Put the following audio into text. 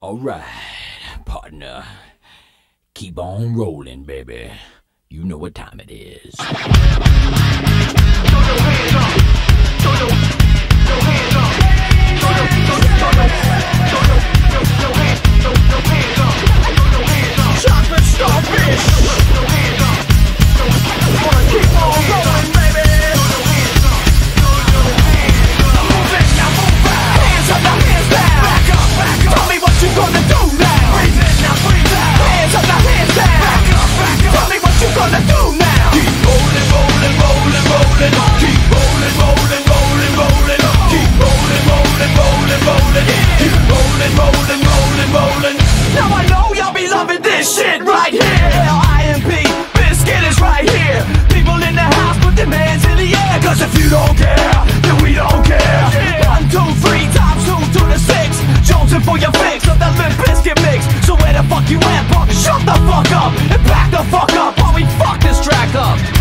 Alright, partner. Keep on rolling, baby. You know what time it is. Throw your hands up. Throw your hands up. Throw your hands up. Chocolate starfish. Throw your hands up. Wanna keep on rolling, baby. Move it, now move back. Hands up, now hands down. Back up, back up. Tell me what you gonna do now. Breathe in, now breathe out. Hands up, now hands down. Back up, back up. Tell me what you gonna do now. Keep rolling, rolling, rolling, rolling. Keep rolling, rolling, rolling, rolling. Keep rolling, rolling, rolling, rolling. Keep rolling, rolling, rolling, rolling. Now I know y'all be loving this shit right here. L.I.M.P. Biscuit is right here. People in the house, put their hands in the air. Cause if you don't care, then we don't care. 1, 2, 3 times 2 to the 6. Jonesing for your fix of that Limp Bizkit mix. So where the fuck you at, punk? Shut the fuck up and back the fuck up while we fuck this track up.